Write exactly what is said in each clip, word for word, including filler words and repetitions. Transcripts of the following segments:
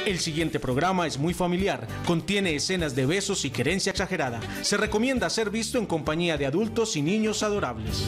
El siguiente programa es muy familiar, contiene escenas de besos y querencia exagerada. Se recomienda ser visto en compañía de adultos y niños adorables.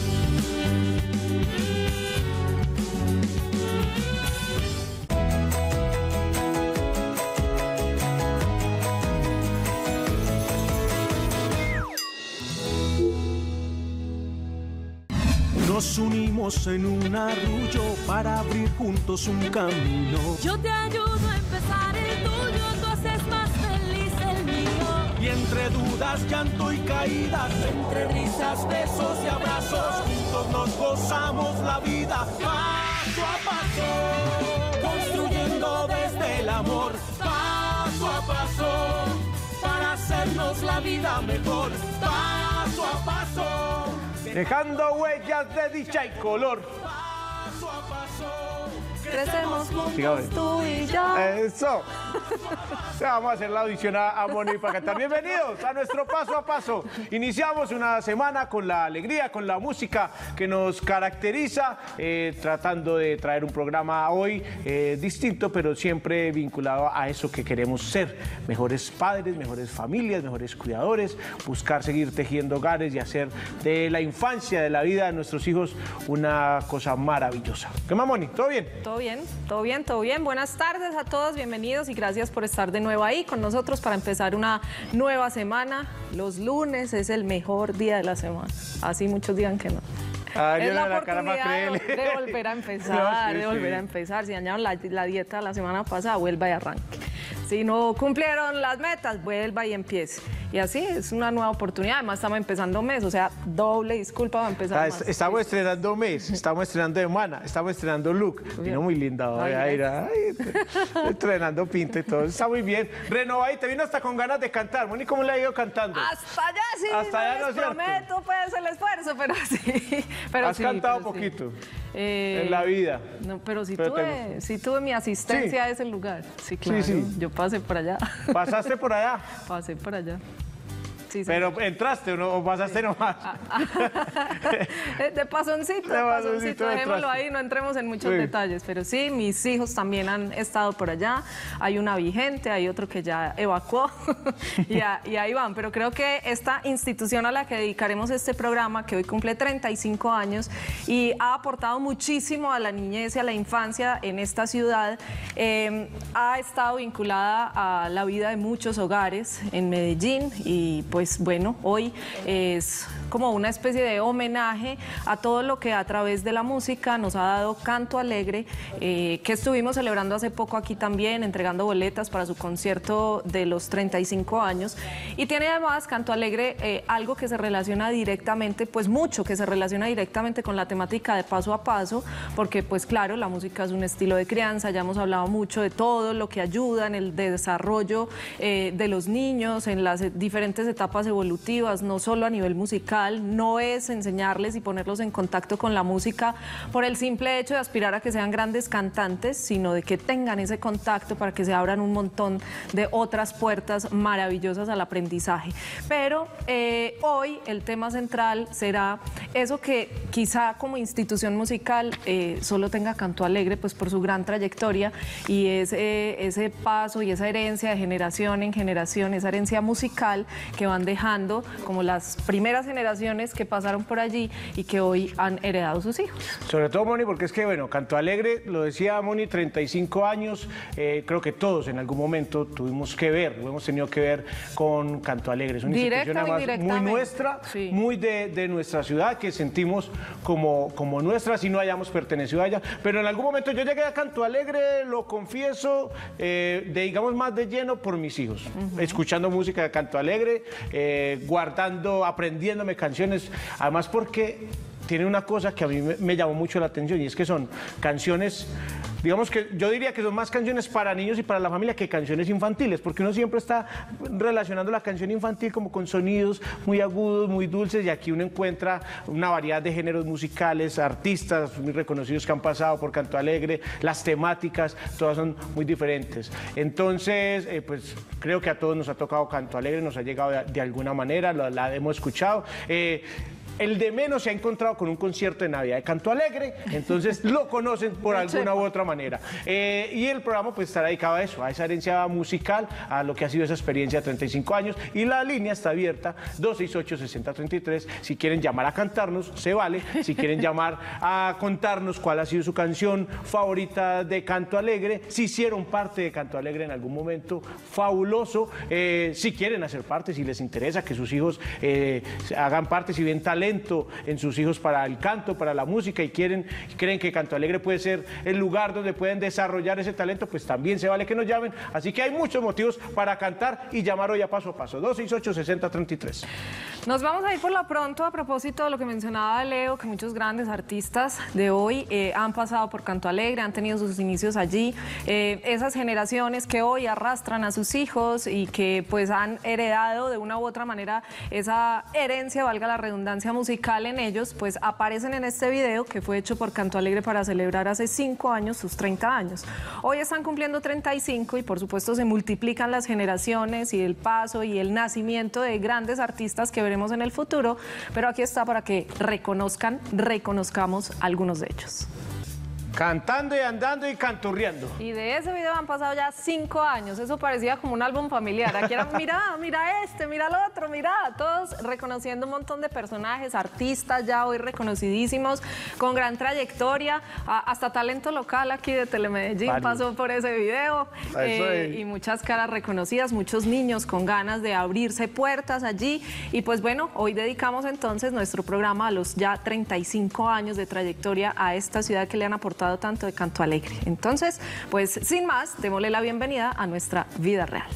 Nos unimos en un arrullo para abrir juntos un camino. Yo te ayudo a empezar el tuyo, tú haces más feliz el mío. Y entre dudas, llanto y caídas, entre risas, besos y abrazos, juntos nos gozamos la vida paso a paso, construyendo desde el amor paso a paso, para hacernos la vida mejor paso a paso. Dejando huellas de dicha y color. Paso a paso, Crecemos juntos, Sígame. tú y yo. Eso. Ya vamos a hacer la audición a, a Moni para cantar. Bienvenidos a nuestro paso a paso. Iniciamos una semana con la alegría, con la música que nos caracteriza, eh, tratando de traer un programa hoy eh, distinto, pero siempre vinculado a eso que queremos ser. Mejores padres, mejores familias, mejores cuidadores, buscar seguir tejiendo hogares y hacer de la infancia, de la vida de nuestros hijos, una cosa maravillosa. ¿Qué más, Moni? ¿Todo bien? Todo bien, todo bien, todo bien. Buenas tardes a todos, bienvenidos y gracias por estar de nuevo ahí con nosotros para empezar una nueva semana. Los lunes es el mejor día de la semana, así muchos digan que no. Ah, es yo la no, la cara para oportunidad de, creerle. de volver a empezar, No, sí, de volver sí. a empezar. Si dañaron la, la dieta la semana pasada, vuelva y arranque. Si no cumplieron las metas, vuelva y empiece. Y así es una nueva oportunidad. Además, estamos empezando mes, o sea, doble disculpa va a empezar Ah, más. est- Estamos estrenando mes, estamos estrenando semana, estamos estrenando look. Vino muy linda hoy, Ay, ay, ay, estrenando pinta y todo. Está muy bien. Renovadita, vino hasta con ganas de cantar. Moni, ¿cómo le ha ido cantando? Hasta allá sí, Hasta allá no no les es cierto. prometo pues el esfuerzo, pero sí. Pero Has sí, cantado pero sí. poquito Eh, en la vida. No, pero sí Pero tuve, te- sí tuve mi asistencia Sí. a ese lugar. Sí, claro. sí. Yo pasé por allá. ¿Pasaste por allá? Pasé por allá. Sí, sí. ¿Pero entraste o, no, o pasaste nomás? De pasoncito, de De pasoncito pasoncito, dejémoslo entraste. ahí, no entremos en muchos Sí. detalles, pero sí, mis hijos también han estado por allá, hay una vigente, hay otro que ya evacuó y, a- y ahí van, pero creo que esta institución a la que dedicaremos este programa, que hoy cumple treinta y cinco años y ha aportado muchísimo a la niñez y a la infancia en esta ciudad, eh, ha estado vinculada a la vida de muchos hogares en Medellín y pues bueno, hoy es como una especie de homenaje a todo lo que a través de la música nos ha dado Canto Alegre, eh, que estuvimos celebrando hace poco aquí también, entregando boletas para su concierto de los treinta y cinco años. Y tiene además Canto Alegre eh, algo que se relaciona directamente, pues mucho que se relaciona directamente con la temática de paso a paso, porque pues claro, la música es un estilo de crianza, ya hemos hablado mucho de todo lo que ayuda en el desarrollo eh, de los niños, en las diferentes etapas evolutivas, no solo a nivel musical, no es enseñarles y ponerlos en contacto con la música por el simple hecho de aspirar a que sean grandes cantantes, sino de que tengan ese contacto para que se abran un montón de otras puertas maravillosas al aprendizaje. Pero eh, hoy el tema central será eso que quizá como institución musical eh, solo tenga Canto Alegre, pues por su gran trayectoria, y es eh, ese paso y esa herencia de generación en generación, esa herencia musical que van dejando como las primeras generaciones que pasaron por allí y que hoy han heredado sus hijos. Sobre todo, Moni, porque es que, bueno, Canto Alegre, lo decía Moni, treinta y cinco años, eh, creo que todos en algún momento tuvimos que ver, o hemos tenido que ver con Canto Alegre. Es una Directa institución o además muy indirectamente. nuestra, Sí. muy de, de nuestra ciudad, que sentimos como, como nuestra, si no hayamos pertenecido a ella. Pero en algún momento yo llegué a Canto Alegre, lo confieso, eh, de, digamos, más de lleno por mis hijos, uh-huh. escuchando música de Canto Alegre, eh, guardando, aprendiéndome canciones, además porque tiene una cosa que a mí me, me llamó mucho la atención y es que son canciones, digamos que yo diría que son más canciones para niños y para la familia que canciones infantiles, porque uno siempre está relacionando la canción infantil como con sonidos muy agudos, muy dulces, y aquí uno encuentra una variedad de géneros musicales, artistas muy reconocidos que han pasado por Canto Alegre, las temáticas, todas son muy diferentes. Entonces, eh, pues creo que a todos nos ha tocado Canto Alegre, nos ha llegado de, de alguna manera, la, la hemos escuchado. Eh, el de menos se ha encontrado con un concierto de Navidad de Canto Alegre, entonces lo conocen por alguna u otra manera. Eh, y el programa pues estará dedicado a eso, a esa herencia musical, a lo que ha sido esa experiencia de treinta y cinco años, y la línea está abierta, dos seis ocho, seis cero tres tres, si quieren llamar a cantarnos, se vale, si quieren llamar a contarnos cuál ha sido su canción favorita de Canto Alegre, si hicieron parte de Canto Alegre en algún momento, fabuloso, eh, si quieren hacer parte, si les interesa que sus hijos eh, hagan parte, si ven talento en sus hijos para el canto, para la música y quieren, creen que Canto Alegre puede ser el lugar donde pueden desarrollar ese talento, pues también se vale que nos llamen, así que hay muchos motivos para cantar y llamar hoy a Paso a Paso, dos seis ocho, seis cero tres tres. Nos vamos a ir por lo pronto a propósito de lo que mencionaba Leo, que muchos grandes artistas de hoy eh, han pasado por Canto Alegre, han tenido sus inicios allí, eh, esas generaciones que hoy arrastran a sus hijos y que pues han heredado de una u otra manera esa herencia, valga la redundancia musical en ellos, pues aparecen en este video que fue hecho por Canto Alegre para celebrar hace cinco años sus treinta años. Hoy están cumpliendo treinta y cinco y por supuesto se multiplican las generaciones y el paso y el nacimiento de grandes artistas que veremos en el futuro, pero aquí está para que reconozcan, reconozcamos algunos de ellos. Cantando y andando y canturreando. Y de ese video han pasado ya cinco años, eso parecía como un álbum familiar. Aquí era, mira, mira este, mira el otro, mira, todos reconociendo un montón de personajes, artistas ya hoy reconocidísimos, con gran trayectoria, hasta talento local aquí de Telemedellín vale. Pasó por ese video, eh, y muchas caras reconocidas, muchos niños con ganas de abrirse puertas allí. Y pues bueno, hoy dedicamos entonces nuestro programa a los ya treinta y cinco años de trayectoria a esta ciudad que le han aportado tanto de Canto Alegre. Entonces, pues sin más, démosle la bienvenida a nuestra vida real.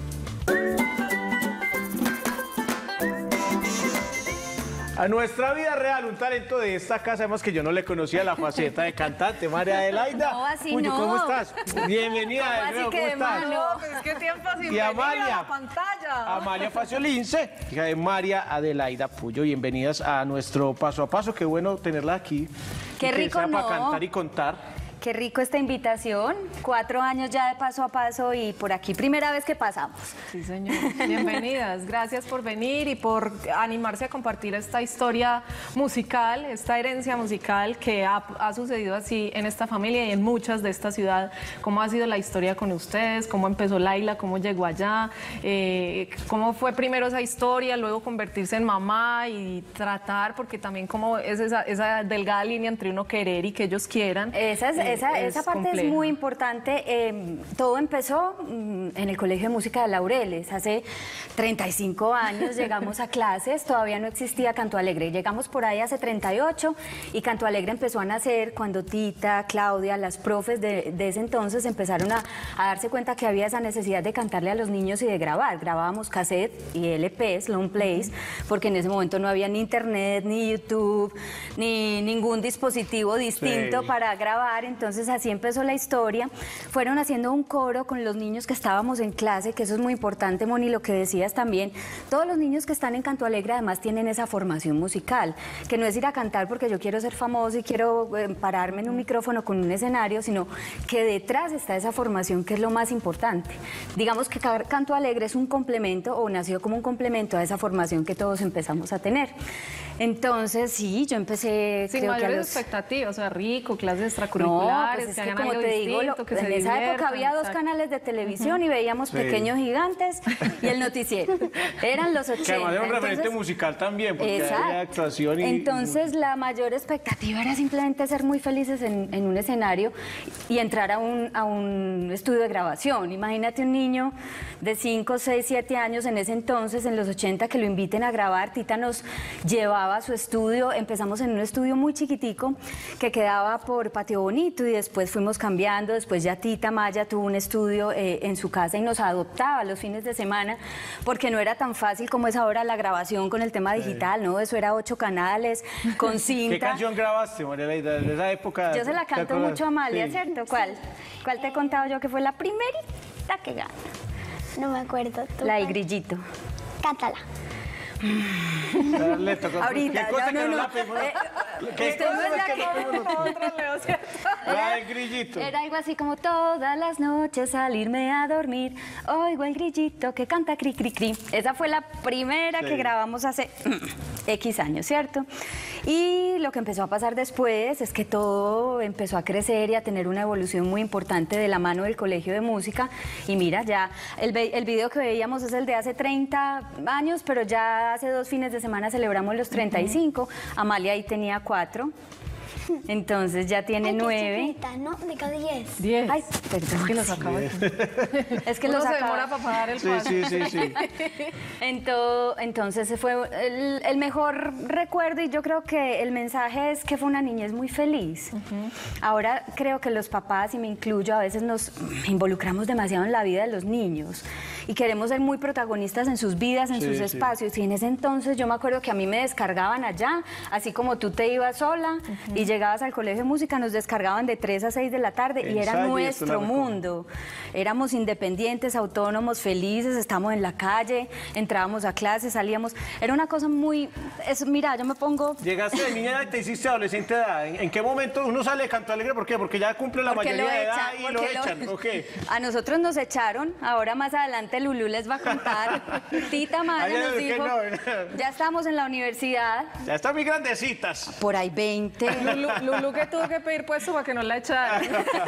A nuestra vida real, un talento de esta casa, además que yo no le conocía la faceta de cantante, María Adelaida. No, así Uy, no. ¿Cómo estás? Bienvenida. ¿Cómo así nuevo, que ¿cómo de estás? mano? No, pues es que tiempo sin Y venir Amalia, a la pantalla. Amalia Faciolince, hija de María Adelaida Puyo. Bienvenidas a nuestro Paso a Paso. Qué bueno tenerla aquí. Qué y que rico, sea ¿no? para cantar y contar. Qué rico esta invitación, cuatro años ya de Paso a Paso y por aquí primera vez que pasamos. Sí, señor. Bienvenidas, gracias por venir y por animarse a compartir esta historia musical, esta herencia musical que ha, ha sucedido así en esta familia y en muchas de esta ciudad. ¿Cómo ha sido la historia con ustedes? ¿Cómo empezó Laila? ¿Cómo llegó allá? Eh, ¿Cómo fue primero esa historia, luego convertirse en mamá y tratar, porque también como es esa, esa delgada línea entre uno querer y que ellos quieran? Esa es Esa, es esa parte compleja. es muy importante. Eh, todo empezó mm, en el Colegio de Música de Laureles. Hace treinta y cinco años llegamos a clases, todavía no existía Canto Alegre. Llegamos por ahí hace treinta y ocho y Canto Alegre empezó a nacer cuando Tita, Claudia, las profes de, de ese entonces empezaron a, a darse cuenta que había esa necesidad de cantarle a los niños y de grabar. Grabábamos cassette y L Ps, long plays, porque en ese momento no había ni internet, ni YouTube, ni ningún dispositivo distinto sí. para grabar. Entonces así empezó la historia. Fueron haciendo un coro con los niños que estábamos en clase, que eso es muy importante, Moni, lo que decías también. Todos los niños que están en Canto Alegre además tienen esa formación musical, que no es ir a cantar porque yo quiero ser famoso y quiero eh, pararme en un micrófono con un escenario, sino que detrás está esa formación que es lo más importante. Digamos que Canto Alegre es un complemento o nació como un complemento a esa formación que todos empezamos a tener. Entonces sí, yo empecé... Sin creo mayores que a los... expectativas, o sea, rico, clases extracurriculares. No, pues es que, que como te digo, lo, que en esa época había dos canales de televisión uh-huh. y veíamos sí. Pequeños Gigantes y el noticiero. Eran los ochenta. Que además era un referente Entonces, musical también, porque exacto. había actuación y... Entonces la mayor expectativa era simplemente ser muy felices en, en un escenario y entrar a un, a un estudio de grabación. Imagínate un niño de cinco, seis, siete años en ese entonces, en los ochenta, que lo inviten a grabar. Tita nos llevaba a su estudio. Empezamos en un estudio muy chiquitico que quedaba por Patio Bonito y después fuimos cambiando. Después ya Tita Maya tuvo un estudio eh, en su casa y nos adoptaba los fines de semana porque no era tan fácil como es ahora la grabación con el tema digital, ¿no? Eso era ocho canales con cinta. ¿Qué canción grabaste, María Adelaida, de esa época? Yo se la canto mucho a Amalia, sí. ¿cierto? ¿Cuál? ¿Cuál te he contado yo que fue la primerita que gana? No me acuerdo. ¿Tú La cuál? y Grillito. Cántala. Le tocó. Ahorita, ¿Qué cosa ya, que no, no no. la pedimos? Eh, ¿Qué usted cosa no es la que que- no pedimos nosotros? Otro Leo, ¿cierto? La del grillito. Era algo así como todas las noches salirme a dormir, oigo el grillito que canta cri cri cri. Esa fue la primera Sí. que grabamos hace X años, ¿cierto? Y lo que empezó a pasar después es que todo empezó a crecer y a tener una evolución muy importante de la mano del Colegio de Música. Y mira, ya el, ve- el video que veíamos es el de hace treinta años, pero ya hace dos fines de semana celebramos los treinta y cinco. Amalia ahí tenía cuatro. Entonces ya tiene Ay, qué nueve. chiquita, no, diga diez. Diez. Ay, perdón. Es que los acabo de... Es que Uno los se acaba- demora para pagar el Sí, paso. sí, sí, sí. Ento- Entonces ese fue el, el mejor recuerdo y yo creo que el mensaje es que fue una niñez muy feliz. Ahora creo que los papás, y me incluyo, a veces nos involucramos demasiado en la vida de los niños y queremos ser muy protagonistas en sus vidas, en Sí, sus sí. espacios. Y en ese entonces yo me acuerdo que a mí me descargaban allá, así como tú te ibas sola y llegabas al colegio de música, nos descargaban de tres a seis de la tarde y era Ensayo y esto nuestro la recojo. mundo. Éramos independientes, autónomos, felices, estábamos en la calle, entrábamos a clases, salíamos. Era una cosa muy... Es, mira, yo me pongo... Llegaste de niña y te hiciste adolescente de edad. ¿En, en qué momento uno sale de Canto Alegre? ¿Por qué? Porque ya cumple la porque mayoría lo de edad echan, y lo porque lo- echan. ¿O qué? A nosotros nos echaron, ahora más adelante Lulú les va a contar. Tita Maya Ay, nos ¿qué dijo, no? ya estamos en la universidad, Ya están muy grandecitas. por ahí veinte. Lulu, Lulu que tuvo que pedir puesto para que no la echaran.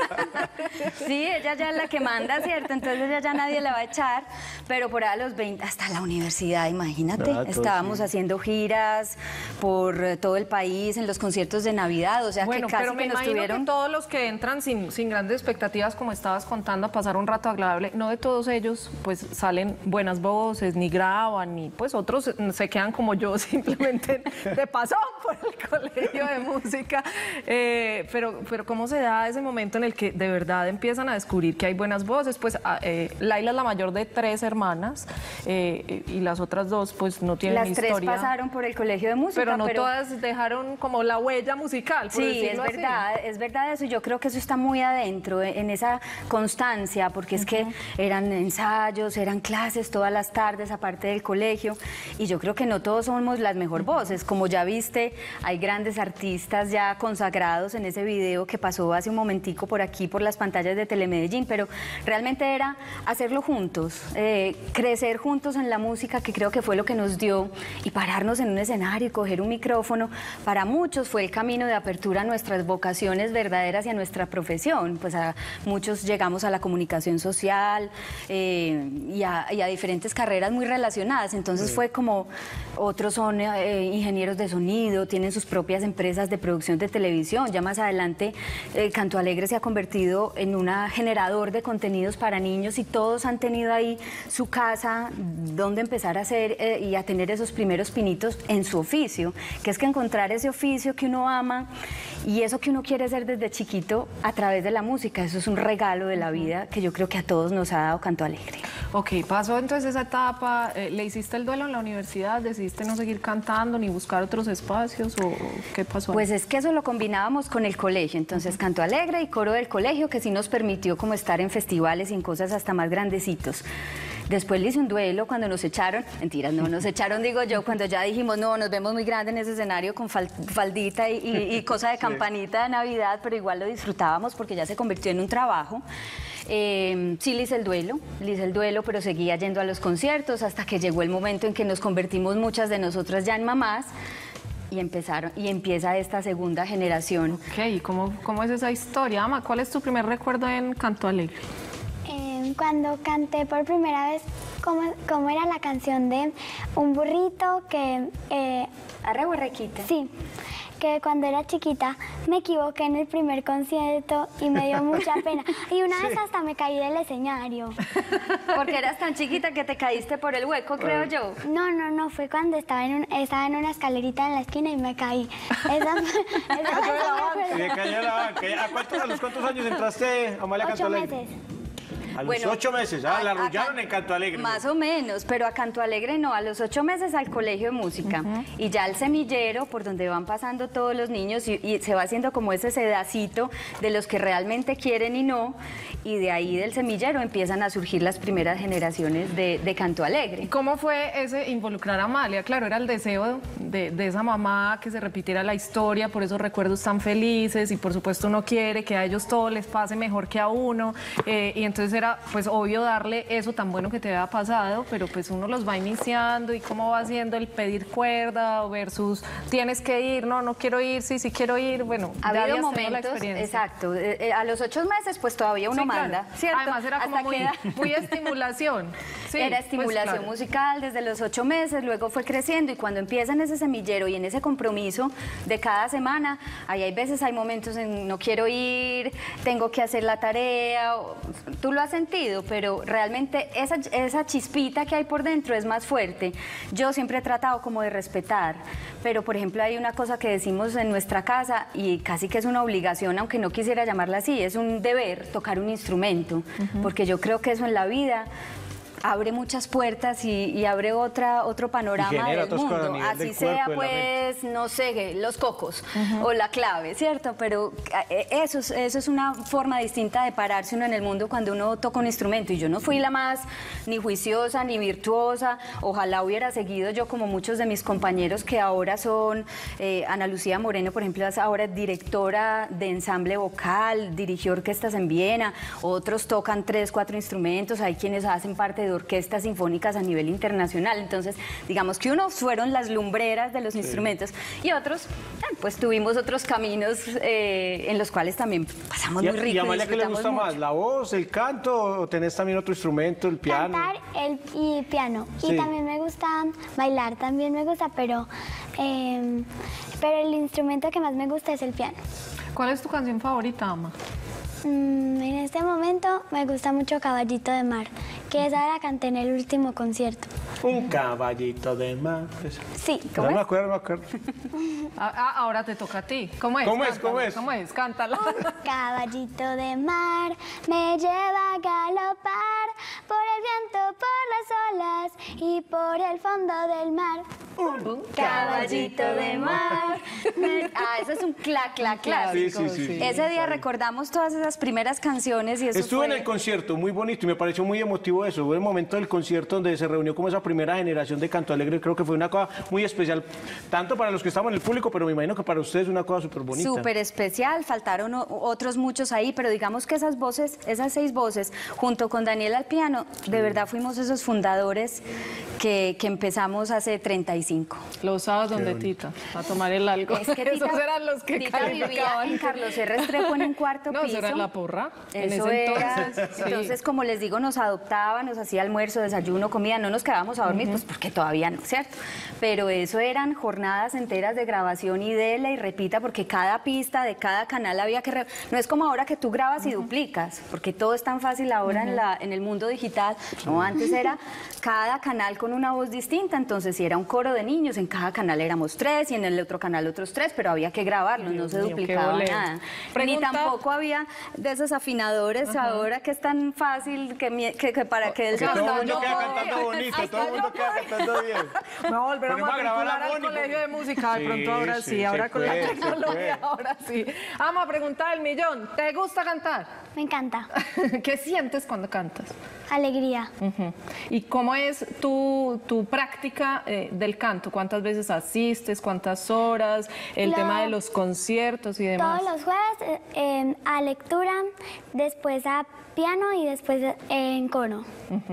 Sí, ella ya es la que manda, ¿cierto? Entonces ella ya nadie la va a echar, pero por ahí a los veinte, hasta la universidad, imagínate, Ah, todo, estábamos sí. haciendo giras por eh, todo el país, en los conciertos de Navidad, o sea Bueno, que casi pero me que nos imagino tuvieron... que todos los que entran sin, sin grandes expectativas, como estabas contando, a pasar un rato agradable, no de todos ellos, pues salen buenas voces, ni graban, ni pues otros se quedan como yo, simplemente de pasón por el colegio de música. Eh, pero, pero ¿cómo se da ese momento en el que de verdad empiezan a descubrir que hay buenas voces? Pues a- eh, Laila es la mayor de tres hermanas eh, y las otras dos pues no tienen Las tres historia. pasaron por el colegio de música, pero no todas dejaron como la huella musical, por Sí, es decirlo así. verdad, es verdad eso. Yo creo que eso está muy adentro, en esa constancia, porque es que eran ensayos, eran clases todas las tardes, aparte del colegio, y yo creo que no todos somos las mejor voces. Como ya viste, hay grandes artistas ya consagrados en ese video que pasó hace un momentico por aquí, por las pantallas de Telemedellín, pero realmente era hacerlo juntos, eh, crecer juntos en la música, que creo que fue lo que nos dio, y pararnos en un escenario y coger un micrófono. Para muchos fue el camino de apertura a nuestras vocaciones verdaderas y a nuestra profesión. Pues a muchos llegamos a la comunicación social eh, y, a, y a diferentes carreras muy relacionadas. Entonces fue como, otros son eh, ingenieros de sonido, tienen sus propias empresas de producción de televisión. Ya más adelante eh, Canto Alegre se ha convertido en un generador de contenidos para niños y todos han tenido ahí su casa donde empezar a hacer eh, y a tener esos primeros pinitos en su oficio, que es que encontrar ese oficio que uno ama y eso que uno quiere hacer desde chiquito a través de la música, eso es un regalo de la vida que yo creo que a todos nos ha dado Canto Alegre. Ok, pasó entonces esa etapa, eh, ¿le hiciste el duelo en la universidad? ¿Decidiste no seguir cantando ni buscar otros espacios o o qué pasó? Pues es que eso lo combinábamos con el colegio, entonces Canto Alegre y coro del colegio, que sí nos permitió como estar en festivales y en cosas hasta más grandecitos. Después le hice un duelo cuando nos echaron, mentiras, no, nos echaron, digo yo, cuando ya dijimos, no, nos vemos muy grande en ese escenario con fal- faldita y, y- y cosa de campanita de Navidad, pero igual lo disfrutábamos porque ya se convirtió en un trabajo. Eh, sí le hice el duelo, le hice el duelo, pero seguía yendo a los conciertos hasta que llegó el momento en que nos convertimos muchas de nosotras ya en mamás y empezaron y empieza esta segunda generación. Ok, ¿y cómo, cómo es esa historia, Ama? ¿Cuál es tu primer recuerdo en Canto Alegre? Eh, cuando canté por primera vez, ¿cómo, cómo era la canción de un burrito que... Eh, Arre borrequita. sí, que cuando era chiquita me equivoqué en el primer concierto y me dio mucha pena. Y una vez hasta me caí del escenario. Porque eras tan chiquita que te caíste por el hueco, creo yo. No, no, no, fue cuando estaba en, un- estaba en una escalerita en la esquina y me caí. Esa, esa, esa me Y acuerdo. le cayó la banca. ¿A, cuántos, ¿A los cuántos años entraste, Amalia, a Canto Ocho Alegre? meses. A los Bueno, ocho meses, ah, a- la a arrullaron Can- en Canto Alegre. Más o menos, pero a Canto Alegre no, a los ocho meses al colegio de música. Y ya al semillero, por donde van pasando todos los niños, y, y se va haciendo como ese sedacito de los que realmente quieren y no. Y de ahí del semillero empiezan a surgir las primeras generaciones de, de Canto Alegre. ¿Cómo fue ese involucrar a Amalia? Claro, era el deseo de, de esa mamá que se repitiera la historia por esos recuerdos tan felices y por supuesto uno quiere que a ellos todo les pase mejor que a uno eh, y entonces era pues obvio darle eso tan bueno que te había pasado, pero pues uno los va iniciando y cómo va haciendo el pedir cuerda versus tienes que ir, no, no quiero ir, sí, sí quiero ir, bueno, Ha ya habido habías tenido la momentos, experiencia. exacto, eh, eh, a los ocho meses pues todavía uno Sí, claro. manda, ¿cierto? Además era como Hasta muy, que edad- muy estimulación. Sí, Era pues, estimulación claro. musical desde los ocho meses, luego fue creciendo y cuando empieza en ese semillero y en ese compromiso de cada semana, ahí hay veces, hay momentos en no quiero ir, tengo que hacer la tarea, o- tú lo has sentido, pero realmente esa, esa chispita que hay por dentro es más fuerte. Yo siempre he tratado como de respetar, pero por ejemplo hay una cosa que decimos en nuestra casa y casi que es una obligación, aunque no quisiera llamarla así, es un deber tocar un instrumento, porque yo creo que eso en la vida abre muchas puertas y, y abre otra, otro panorama Y genera del otras cosas a mundo. nivel Así del sea, cuerpo, de la pues, no sé, los cocos o la clave, ¿cierto? Pero eh, eso es, eso es una forma distinta de pararse uno en el mundo cuando uno toca un instrumento. Y yo no fui la más ni juiciosa ni virtuosa. Ojalá hubiera seguido yo como muchos de mis compañeros que ahora son, eh, Ana Lucía Moreno, por ejemplo, es ahora directora de ensamble vocal, dirigió orquestas en Viena, otros tocan tres, cuatro instrumentos, hay quienes hacen parte de orquestas sinfónicas a nivel internacional. Entonces, digamos que unos fueron las lumbreras de los instrumentos y otros, eh, pues tuvimos otros caminos eh, en los cuales también pasamos ¿Y, muy a- rico. y a Amalia qué le disfrutamos gusta más? mucho. ¿La voz, el canto o tenés también otro instrumento, el piano? Cantar el, y piano. Sí. Y también me gusta bailar, también me gusta, pero, em, pero el instrumento que más me gusta es el piano. ¿Cuál es tu canción favorita, Ama? Mm, en este momento me gusta mucho Caballito de Mar, que esa la canté en el último concierto. Un caballito de mar. Esa. Sí. No me acuerdo, no me acuerdo. Ah, ah, ahora te toca a ti. ¿Cómo es? ¿Cómo es? Cántala, ¿Cómo es? ¿Cómo es? Cántala. Caballito de mar me lleva a galopar por el viento, por las olas y por el fondo del mar. Un Caballito de mar. Ah, eso es un clac, clac, clásico. Sí, sí, sí, sí. Ese día recordamos todas esas primeras canciones y eso Estuve fue... en el concierto, muy bonito, y me pareció muy emotivo eso. Fue el momento del concierto donde se reunió como esa primera generación de Canto Alegre. Creo que fue una cosa muy especial, tanto para los que estaban en el público, pero me imagino que para ustedes una cosa súper bonita. Súper especial, faltaron o- otros muchos ahí, pero digamos que esas voces, esas seis voces, junto con Daniel al piano, de verdad fuimos esos fundadores que, que empezamos hace treinta y cinco. Los sábados donde Tita, a tomar el algo. Es que Tita, Esos eran los que Tita vivía calificaban. en Carlos R. Restrepo en un cuarto No, piso. eso era la porra. en Eso ese era. entonces. Sí. Entonces, como les digo, nos adoptaba, nos hacía almuerzo, desayuno, comida, no nos quedábamos a dormir, pues porque todavía no, ¿cierto? Pero eso eran jornadas enteras de grabación y dela y repita, porque cada pista de cada canal había que... re- No es como ahora que tú grabas y duplicas, porque todo es tan fácil ahora en, la, en el mundo digital. No, antes era cada canal con una voz distinta, entonces si era un coro de niños, en cada canal éramos tres y en el otro canal otros tres, pero había que grabarlo, no Dios se mío, qué duplicaba bolero. nada. Pregunta- Ni tampoco había de esos afinadores ahora que es tan fácil que, mi- que- que para que el Que todo el sonido mundo no queda puedo. cantando bonito, Hasta todo el mundo yo queda puedo. cantando bien. Me voy a volver a Ponemos a grabar matricular a al Mónica. colegio de música, de Sí, pronto ahora sí, sí, ahora se con la puede, se tecnología, puede. ahora sí. Ama, pregunta del millón, ¿te gusta cantar? Me encanta. ¿Qué sientes cuando cantas? Alegría. Ujú. ¿Y cómo es tu, tu práctica eh, del canto? ¿Cuántas veces asistes? ¿Cuántas horas? El Lo- tema de los conciertos y demás. Todos los jueves eh, eh, a lectura, después a piano y después eh, en coro.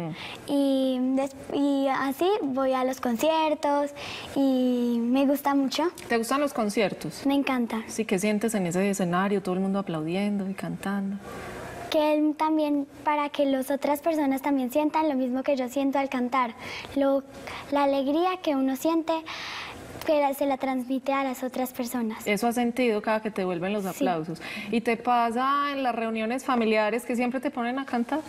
y, des- y así voy a los conciertos y me gusta mucho. ¿Te gustan los conciertos? Me encanta. Sí, ¿qué sientes en ese escenario? Todo el mundo aplaudiendo y cantando. Que él también, para que las otras personas también sientan lo mismo que yo siento al cantar. Lo, la alegría que uno siente, que la- se la transmite a las otras personas. Eso has sentido cada que te vuelven los aplausos. ¿Y te pasa en las reuniones familiares que siempre te ponen a cantar?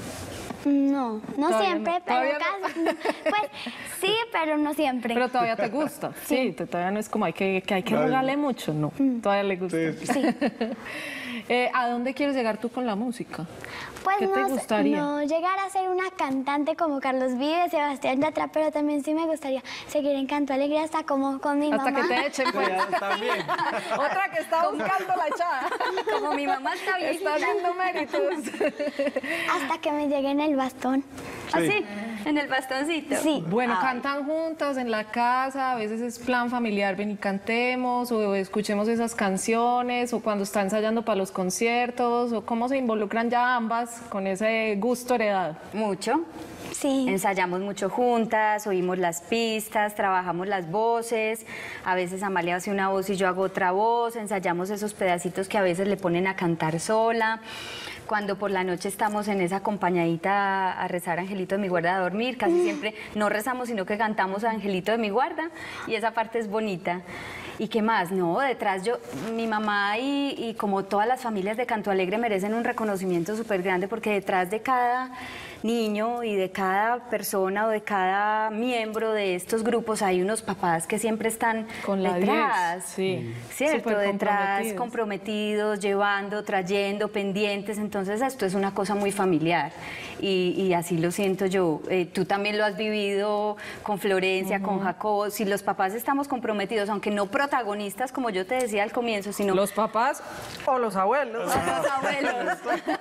No, no Todavía siempre, no, pero todavía casi, pues sí, pero no siempre. Pero todavía te gusta. Sí, te- todavía no es como hay que, que hay que rogarle mucho, no. Todavía le gusta. Sí. Sí. Eh, ¿A dónde quieres llegar tú con la música? Pues ¿Qué te no, gustaría? no llegar a ser una cantante como Carlos Vives, Sebastián Yatra, pero también sí me gustaría seguir en Canto Alegre hasta como con mi Hasta mamá. que te echen, pues. Ya, también. Otra que está buscando la echada. Como mi mamá está bien. Está haciendo méritos. Hasta que me llegue en el bastón. ¿Así? ¿En el bastoncito? Sí. Bueno, Ay. cantan juntas en la casa, a veces es plan familiar, ven y cantemos, o escuchemos esas canciones, o cuando está ensayando para los conciertos, o cómo se involucran ya ambas con ese gusto heredado. Mucho. Sí. Ensayamos mucho juntas, oímos las pistas, trabajamos las voces, a veces Amalia hace una voz y yo hago otra voz, ensayamos esos pedacitos que a veces le ponen a cantar sola. Cuando por la noche estamos en esa acompañadita a, a rezar Angelito de mi guarda a dormir, casi siempre no rezamos, sino que cantamos Angelito de mi guarda, y esa parte es bonita. ¿Y qué más? No, detrás yo, mi mamá y, y como todas las familias de Canto Alegre merecen un reconocimiento súper grande, porque detrás de cada niño y de cada persona o de cada miembro de estos grupos hay unos papás que siempre están Con la detrás. diez, sí. ¿Cierto? Súper Detrás, comprometidos. comprometidos, llevando, trayendo, pendientes. Entonces esto es una cosa muy familiar y, y así lo siento yo. Eh, tú también lo has vivido con Florencia, con Jacobo. Si los papás estamos comprometidos, aunque no protagonistas, como yo te decía al comienzo, sino Los papás o los abuelos. los abuelos.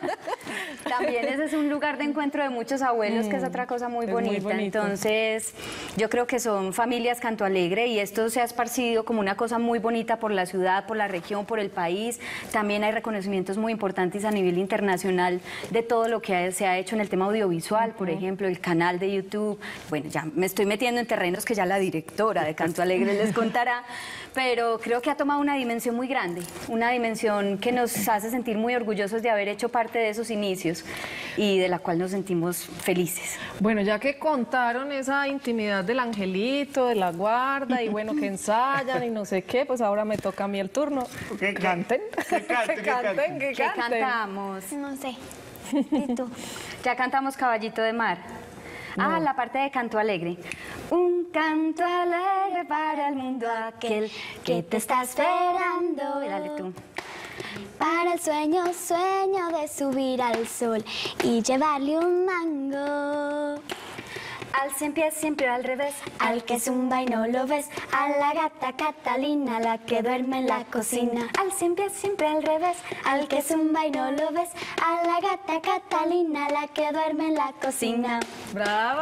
También ese es un lugar de encuentro de muchos abuelos, que es otra cosa muy es muy bonita. bonito. Entonces, yo creo que son familias Canto Alegre y esto se ha esparcido como una cosa muy bonita por la ciudad, por la región, por el país. También hay reconocimientos muy importantes a nivel internacional de todo lo que se ha hecho en el tema audiovisual, por ejemplo, el canal de YouTube. Bueno, ya me estoy metiendo en terrenos que ya la directora de Canto Alegre les contará, pero creo que ha tomado una dimensión muy grande, una dimensión que nos hace sentir muy orgullosos de haber hecho parte de esos inicios y de la cual nos sentimos felices. Bueno, ya que contaron esa intimidad del angelito, de la guarda, y bueno, que ensayan y no sé qué, pues ahora me toca a mí el turno. ¿Qué- qué- Canten. qué canten, Que qué canten? canten, que ¿Qué canten. cantamos? No sé. ¿Y tú? Ya cantamos Caballito de Mar. Ah, la parte de Canto Alegre. Un canto alegre para el mundo aquel que te está esperando. Dale tú. Para el sueño, sueño de subir al sol y llevarle un mango. Al cien pies siempre al revés. Al que zumba y no lo ves, a la gata Catalina, la que duerme en la cocina. Al cien pies siempre al revés. Al que zumba y no lo ves, a la gata Catalina, la que duerme en la cocina. ¡Bravo!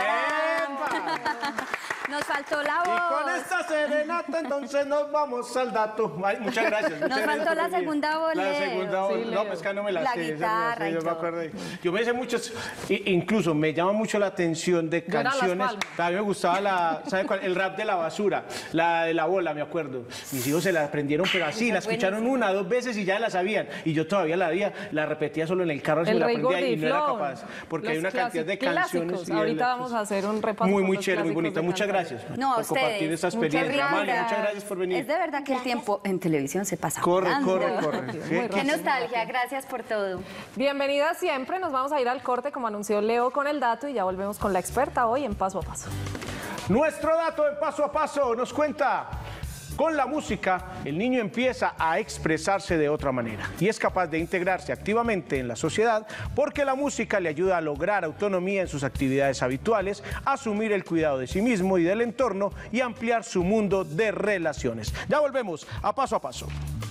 Nos faltó la Y con voz. esta serenata entonces nos vamos al dato. Ay, muchas gracias. muchas Nos gracias faltó por la venir. segunda voz, La Leo. segunda voz. Sí, No, Leo. pues que no me la, La sé, esa me guitarra sé, y yo me todo. acuerdo. Yo me sé muchas, i- incluso me llama mucho la atención de Yo era Las canciones. Palmas. A mí me gustaba la, ¿sabe cuál? El rap de la basura, la de la bola, me acuerdo. Mis hijos se la aprendieron, pero así, la escucharon una, dos veces y ya la sabían. Y yo todavía la había, la repetía solo en el carro, se El me la Rey aprendía y no era Gordiflón. capaz. Porque hay Los una cantidad de clásicos. canciones. y el- Ahorita vamos a hacer un repaso. Muy, con muy los chévere, muy clásicos bonita. de Muchas Canto gracias No, a por compartir ustedes. esta Muchas experiencia. Amalia, gracias. muchas gracias por venir. Es de verdad que el tiempo en televisión se pasa Corre, volando. corre, corre. ¿Qué? Qué nostalgia, gracias por todo. Bienvenida siempre, nos vamos a ir al corte como anunció Leo con el dato y ya volvemos con la experta hoy en Paso a Paso. Nuestro dato en paso a paso nos cuenta. Con la música, el niño empieza a expresarse de otra manera y es capaz de integrarse activamente en la sociedad porque la música le ayuda a lograr autonomía en sus actividades habituales, asumir el cuidado de sí mismo y del entorno y ampliar su mundo de relaciones. Ya volvemos a Paso a Paso.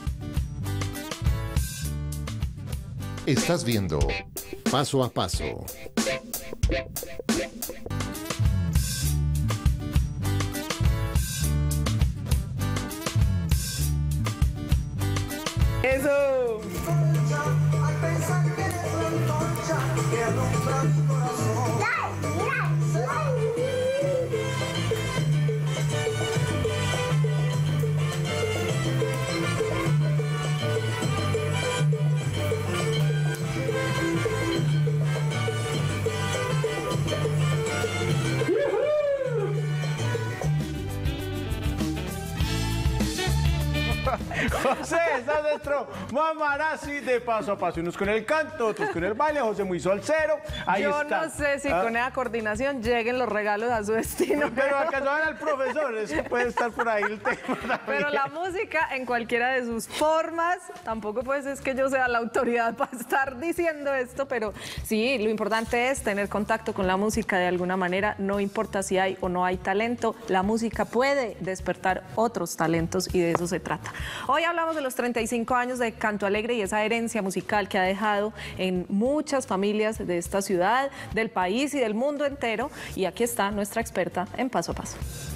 Estás viendo Paso a Paso. Eso. José está dentro, Mamarazzi de Paso a Paso. Unos con el canto, otros con el baile. José muy salsero. Ahí Yo está. no sé si ¿Ah? con esa coordinación lleguen los regalos a su destino. Pero alcanzaban al profesor, es que puede estar por ahí el tema también. Pero la música en cualquiera de sus formas, tampoco pues es que yo sea la autoridad para estar diciendo esto, pero sí, lo importante es tener contacto con la música de alguna manera, no importa si hay o no hay talento, la música puede despertar otros talentos y de eso se trata. Hoy hablamos de los treinta y cinco años de Canto Alegre y esa herencia musical que ha dejado en muchas familias de esta ciudad, del país y del mundo entero, y aquí está nuestra experta en Paso a Paso.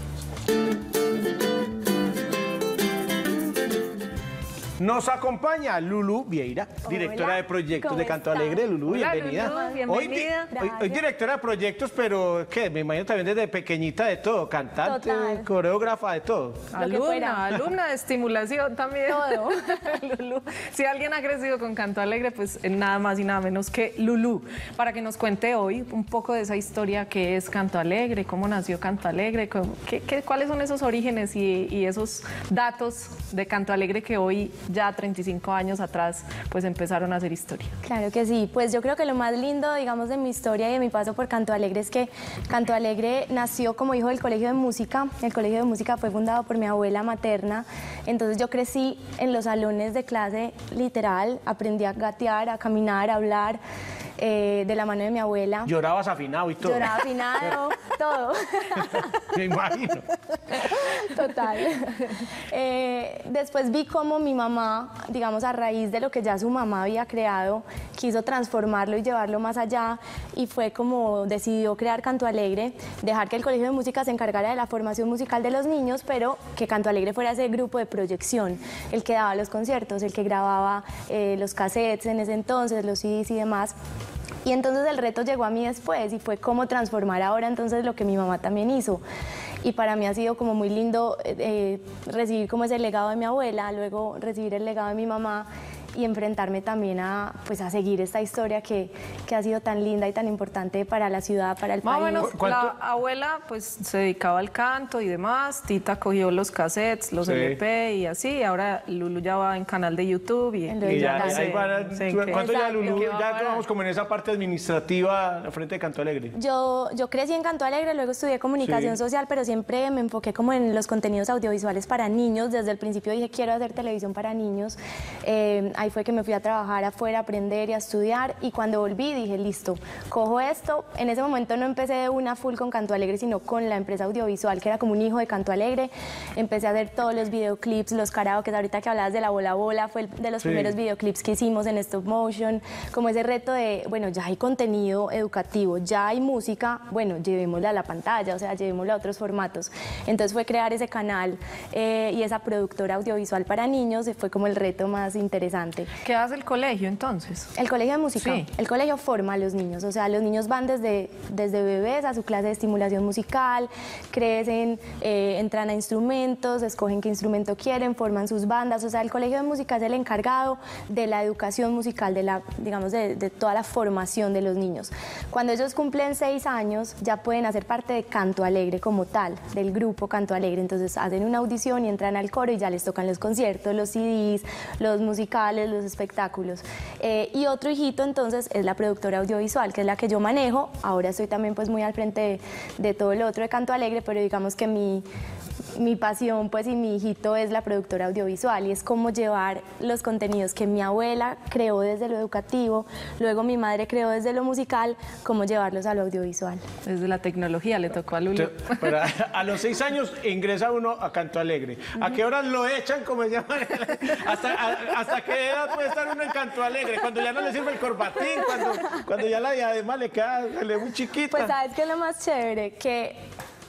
Nos acompaña Lulú Vieira, directora Hola, de proyectos ¿cómo de Canto está? Alegre. Lulú, Hola, bienvenida. Lulú, Hoy, bienvenida. di- hoy- hoy directora de proyectos, pero ¿qué? Me imagino también desde pequeñita de todo, cantante, Total. coreógrafa de todo. Lo que fuera. Alumna, alumna de estimulación también. Todo. Lulú. Si alguien ha crecido con Canto Alegre, pues eh, nada más y nada menos que Lulú. Para que nos cuente hoy un poco de esa historia que es Canto Alegre, cómo nació Canto Alegre, cómo- qué- qué- cuáles son esos orígenes y, y esos datos de Canto Alegre que hoy, ya treinta y cinco años atrás, pues empezaron a hacer historia. Claro que sí, pues yo creo que lo más lindo, digamos, de mi historia y de mi paso por Canto Alegre es que Canto Alegre nació como hijo del Colegio de Música. El Colegio de Música fue fundado por mi abuela materna, entonces yo crecí en los salones de clase literal, aprendí a gatear, a caminar, a hablar eh, de la mano de mi abuela. Llorabas afinado y todo. Lloraba afinado, todo. Me imagino. Total. Eh, después vi cómo mi mamá, digamos, a raíz de lo que ya su mamá había creado, quiso transformarlo y llevarlo más allá, y fue como decidió crear Canto Alegre, dejar que el Colegio de Música se encargara de la formación musical de los niños, pero que Canto Alegre fuera ese grupo de proyección, el que daba los conciertos, el que grababa eh, los cassettes en ese entonces, los C Ds y demás. Y entonces el reto llegó a mí después y fue cómo transformar ahora entonces lo que mi mamá también hizo. Y para mí ha sido como muy lindo eh, recibir como ese legado de mi abuela, luego recibir el legado de mi mamá y enfrentarme también a, pues, a seguir esta historia que, que ha sido tan linda y tan importante para la ciudad, para el Más o país. menos, ¿Cuánto? la abuela pues se dedicaba al canto y demás, Tita cogió los cassettes, los Sí. L P y así, y ahora Lulu ya va en canal de YouTube y, En lo de Y ya, YouTube. ahí van, Sí, que- ¿cuánto ya, Exacto. Lulú? Que va Ya para- vamos como en esa parte administrativa, al frente de Canto Alegre. Yo, yo crecí en Canto Alegre, luego estudié comunicación Sí. social, pero siempre me enfoqué como en los contenidos audiovisuales para niños. Desde el principio dije, quiero hacer televisión para niños. Eh, ahí fue que me fui a trabajar afuera, a aprender y a estudiar. Y cuando volví dije, listo, cojo esto. En ese momento no empecé de una full con Canto Alegre, sino con la empresa audiovisual, que era como un hijo de Canto Alegre. Empecé a hacer todos los videoclips, los karaoke. Ahorita que hablabas de la bola bola, fue el de los Sí. primeros videoclips que hicimos en stop motion. Como ese reto de, bueno, ya hay contenido educativo, ya hay música, bueno, llevémosla a la pantalla, o sea, llevémosla a otros formatos. Entonces fue crear ese canal eh, y esa productora audiovisual para niños, fue como el reto más interesante. ¿Qué hace el colegio entonces? El colegio de música, Sí. el colegio forma a los niños, o sea, los niños van desde, desde bebés a su clase de estimulación musical, crecen, eh, entran a instrumentos, escogen qué instrumento quieren, forman sus bandas, o sea, el colegio de música es el encargado de la educación musical, de la, digamos, de, de toda la formación de los niños. Cuando ellos cumplen seis años, ya pueden hacer parte de Canto Alegre como tal, del grupo Canto Alegre, entonces hacen una audición y entran al coro y ya les tocan los conciertos, los C Ds, los musicales, los espectáculos. Eh, y otro hijito entonces es la productora audiovisual, que es la que yo manejo. Ahora estoy también pues muy al frente de, de todo lo otro de Canto Alegre, pero digamos que mi, mi pasión pues y mi hijito es la productora audiovisual y es cómo llevar los contenidos que mi abuela creó desde lo educativo, luego mi madre creó desde lo musical, cómo llevarlos a lo audiovisual. Desde la tecnología le tocó a Lulu. Entonces, pero a, a los seis años ingresa uno a Canto Alegre. ¿A qué horas lo echan, como se llama? ¿Hasta, a- ¿Hasta qué edad puede estar uno en Canto Alegre? Cuando ya no le sirve el corbatín, cuando, cuando ya la diadema le queda se le muy chiquita. Pues sabes que es lo más chévere, que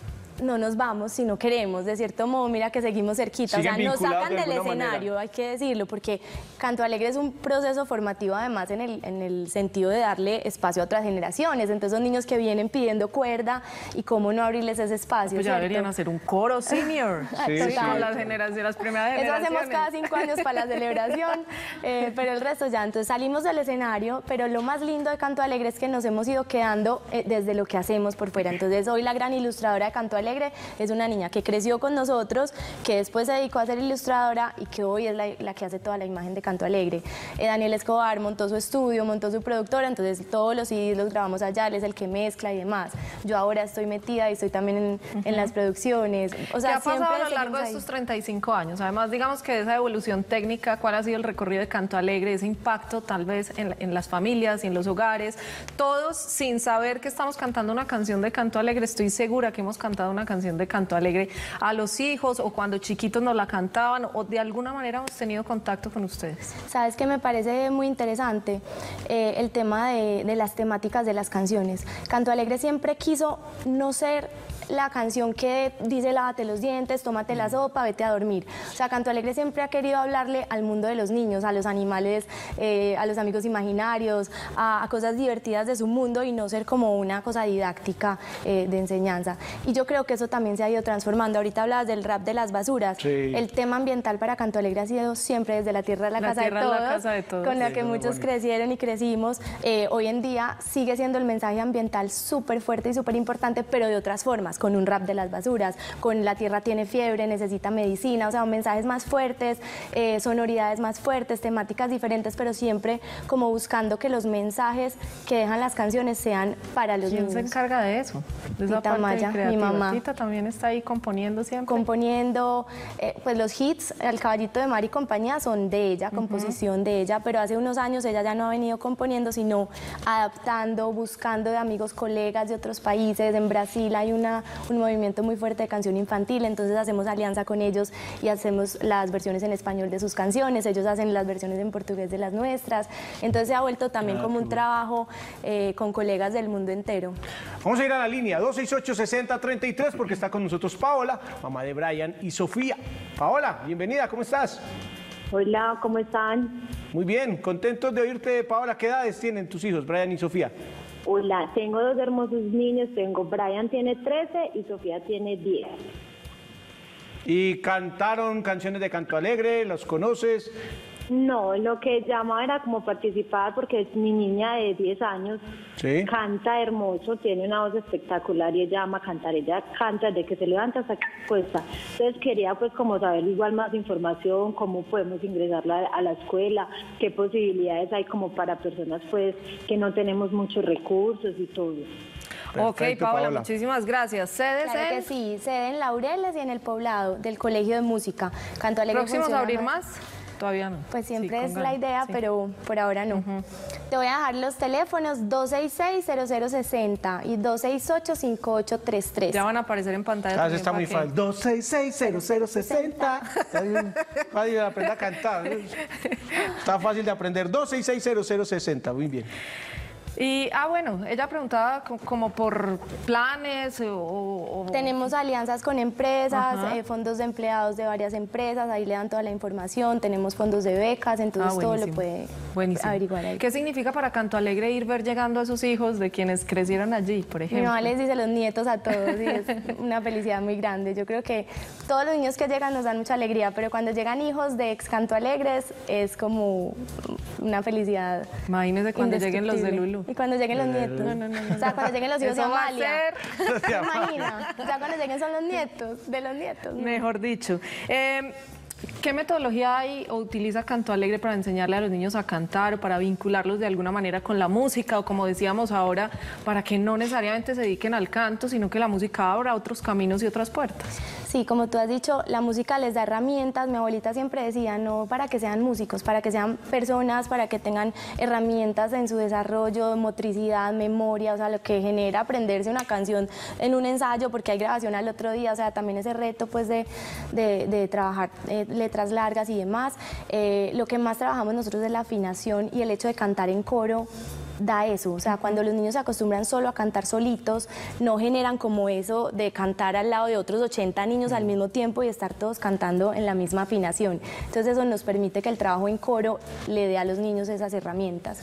no nos vamos si no queremos, de cierto modo, mira que seguimos cerquita, o Siguen sea, nos vinculados sacan de del alguna escenario, manera. hay que decirlo, porque Canto Alegre es un proceso formativo además en el, en el sentido de darle espacio a otras generaciones, entonces son niños que vienen pidiendo cuerda y cómo no abrirles ese espacio, Pues ya ¿cierto? deberían hacer un coro senior. Sí, Sí, sí. como las generaciones, las primeras Eso generaciones. hacemos cada cinco años para la celebración, eh, pero el resto ya. Entonces salimos del escenario, pero lo más lindo de Canto Alegre es que nos hemos ido quedando eh, desde lo que hacemos por fuera. Entonces hoy la gran ilustradora de Canto Alegre Alegre es una niña que creció con nosotros, que después se dedicó a ser ilustradora y que hoy es la, la que hace toda la imagen de Canto Alegre. Eh, Daniel Escobar montó su estudio, montó su productora, entonces todos los C Ds los grabamos allá, él es el que mezcla y demás. Yo ahora estoy metida y estoy también en, uh-huh. en las producciones. O sea, ¿qué ha pasado a lo largo de ahí. estos treinta y cinco años? Además, digamos que esa evolución técnica, ¿cuál ha sido el recorrido de Canto Alegre? Ese impacto tal vez en, en las familias y en los hogares. Todos sin saber que estamos cantando una canción de Canto Alegre, estoy segura que hemos cantado una canción de Canto Alegre a los hijos o cuando chiquitos nos la cantaban o de alguna manera hemos tenido contacto con ustedes. ¿Sabes qué me parece muy interesante? Eh, el tema de, de las temáticas de las canciones. Canto Alegre siempre quiso no ser la canción que dice lávate los dientes, tómate la sopa, vete a dormir. O sea, Canto Alegre siempre ha querido hablarle al mundo de los niños, a los animales, eh, a los amigos imaginarios, a, a cosas divertidas de su mundo y no ser como una cosa didáctica eh, de enseñanza. Y yo creo que eso también se ha ido transformando. Ahorita hablabas del rap de las basuras. Sí. El tema ambiental para Canto Alegre ha sido siempre desde la tierra a la, la, casa, tierra de todos, la casa de todos, con la que muchos crecieron y crecimos. Eh, hoy en día sigue siendo el mensaje ambiental súper fuerte y súper importante, pero de otras formas, con un rap de las basuras, con la tierra tiene fiebre, necesita medicina, o sea, mensajes más fuertes, eh, sonoridades más fuertes, temáticas diferentes, pero siempre como buscando que los mensajes que dejan las canciones sean para los ¿Quién niños? ¿Quién se encarga de eso? De esa Tita parte Maya, creativa. mi mamá. Tita también está ahí componiendo siempre. Componiendo, eh, pues los hits, El Caballito de Mar y compañía son de ella, composición uh-huh. de ella, pero hace unos años ella ya no ha venido componiendo, sino adaptando, buscando de amigos, colegas de otros países. En Brasil hay una, un movimiento muy fuerte de canción infantil, entonces hacemos alianza con ellos y hacemos las versiones en español de sus canciones, ellos hacen las versiones en portugués de las nuestras, entonces se ha vuelto también ah, como un bueno. trabajo eh, con colegas del mundo entero. Vamos a ir a la línea dos seis ocho, seis cero tres tres porque está con nosotros Paola, mamá de Brian y Sofía. Paola, bienvenida, ¿cómo estás? Hola, ¿cómo están? Muy bien, contentos de oírte, Paola. ¿Qué edades tienen tus hijos, Brian y Sofía? Hola, tengo dos hermosos niños, tengo Brian tiene trece y Sofía tiene diez. ¿Y cantaron canciones de Canto Alegre? ¿Los conoces? No, lo que llama era como participar porque es mi niña de diez años, ¿sí? Canta hermoso, tiene una voz espectacular y ella ama cantar, ella canta desde que se levanta hasta que se acuesta. Entonces quería pues como saber igual más información, cómo podemos ingresarla a la escuela, qué posibilidades hay como para personas pues que no tenemos muchos recursos y todo. Perfecto, ok, Paola, Paola, muchísimas gracias. ¿Sedes claro en? que sí, sede en Laureles y en el Poblado del Colegio de Música. Canto Alegre. ¿Próximos a abrir más? Todavía no. Pues siempre sí, es la idea, sí. pero por ahora no. Uh-huh. Te voy a dejar los teléfonos dos seis seis, cero cero seis cero y dos seis ocho, cinco ocho tres tres. Ya van a aparecer en pantalla. Ah, está muy fácil. dos seis seis, cero cero seis cero. Fácil de aprender a cantar. Está fácil de aprender. dos seis seis, cero cero seis cero. Muy bien. Y, ah, bueno, ella preguntaba como por planes o... o... Tenemos alianzas con empresas, eh, fondos de empleados de varias empresas, ahí le dan toda la información, tenemos fondos de becas, entonces ah, todo lo puede buenísimo. averiguar ahí. ¿Qué significa para Canto Alegre ir ver llegando a sus hijos de quienes crecieron allí, por ejemplo? Mi mamá les dice los nietos a todos y es una felicidad muy grande. Yo creo que todos los niños que llegan nos dan mucha alegría, pero cuando llegan hijos de ex Canto Alegres es como una felicidad. Imagínense cuando lleguen los de Lulu. Y cuando lleguen los nietos. No, no, no, no. O sea, cuando lleguen los hijos de Amalia. ¿Se imagina? O sea, cuando lleguen son los nietos, de los nietos. ¿no? Mejor dicho. Eh, ¿Qué metodología hay o utiliza Canto Alegre para enseñarle a los niños a cantar o para vincularlos de alguna manera con la música o, como decíamos ahora, para que no necesariamente se dediquen al canto, sino que la música abra otros caminos y otras puertas? Sí, como tú has dicho, la música les da herramientas. Mi abuelita siempre decía, no para que sean músicos, para que sean personas, para que tengan herramientas en su desarrollo, motricidad, memoria, o sea, lo que genera aprenderse una canción en un ensayo, porque hay grabación al otro día, o sea, también ese reto pues de, de, de trabajar eh, letras largas y demás. Eh, lo que más trabajamos nosotros es la afinación y el hecho de cantar en coro. Da eso, o sea, cuando los niños se acostumbran solo a cantar solitos, no generan como eso de cantar al lado de otros ochenta niños al mismo tiempo y estar todos cantando en la misma afinación. Entonces eso nos permite que el trabajo en coro le dé a los niños esas herramientas.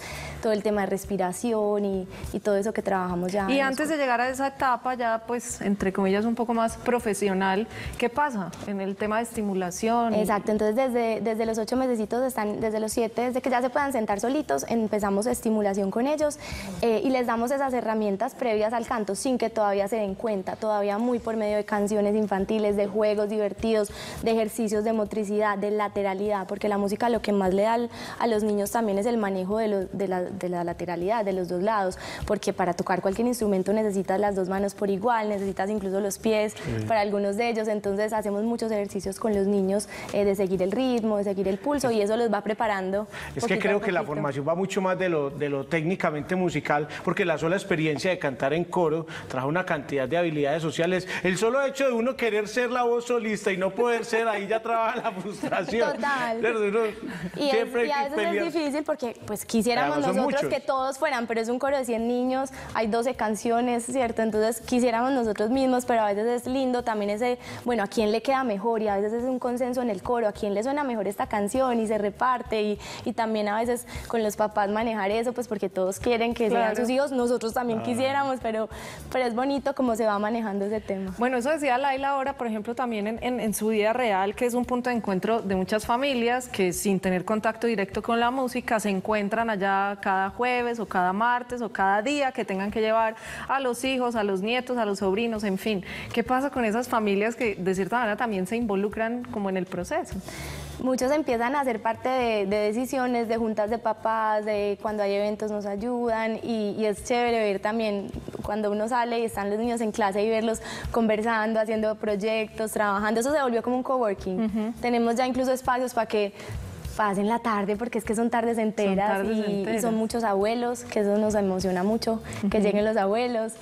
todo el tema de respiración y, y todo eso que trabajamos ya. Y antes de llegar a esa etapa ya, pues, entre comillas, un poco más profesional, ¿qué pasa en el tema de estimulación? Exacto, entonces desde, desde los ocho mesecitos, están, desde los siete, desde que ya se puedan sentar solitos, empezamos estimulación con ellos eh, y les damos esas herramientas previas al canto sin que todavía se den cuenta, todavía muy por medio de canciones infantiles, de juegos divertidos, de ejercicios de motricidad, de lateralidad, porque la música lo que más le da al, a los niños también es el manejo de, lo, de, la, de la lateralidad, de los dos lados, porque para tocar cualquier instrumento necesitas las dos manos por igual, necesitas incluso los pies sí. para algunos de ellos, entonces hacemos muchos ejercicios con los niños eh, de seguir el ritmo, de seguir el pulso y eso los va preparando. Es que creo que la formación va mucho más de lo, de lo técnicamente musical, porque la sola experiencia de cantar en coro trajo una cantidad de habilidades sociales. El solo hecho de uno querer ser la voz solista y no poder ser, ahí ya trabaja la frustración. Total. Uno y, es, y a veces pelear. Es difícil porque pues quisiéramos nosotros muchos. que todos fueran, pero es un coro de cien niños, hay doce canciones, ¿cierto? Entonces quisiéramos nosotros mismos, pero a veces es lindo también ese, bueno, ¿a quién le queda mejor? Y a veces es un consenso en el coro, ¿a quién le suena mejor esta canción? Y se reparte y, y también a veces con los papás manejar eso, pues porque todos quieren que claro. sean sus hijos, nosotros también ah. quisiéramos, pero, pero es bonito cómo se va manejando ese tema. Bueno, eso decía Laila ahora, por ejemplo, también en, en, en su vida real, que es un punto de encuentro de muchas familias que sin tener contacto directo con la música se encuentran allá cada jueves o cada martes o cada día que tengan que llevar a los hijos, a los nietos, a los sobrinos, en fin. ¿Qué pasa con esas familias que de cierta manera también se involucran como en el proceso? Muchos empiezan a hacer parte de, de decisiones, de juntas de papás, de cuando hay eventos nos ayudan y, y es chévere ver también cuando uno sale y están los niños en clase y verlos conversando, haciendo proyectos, trabajando. Eso se volvió como un coworking. Uh-huh. Tenemos ya incluso espacios para que pasen la tarde, porque es que son tardes enteras, son tardes y, enteras. y son muchos abuelos, que eso nos emociona mucho, uh-huh. que lleguen los abuelos.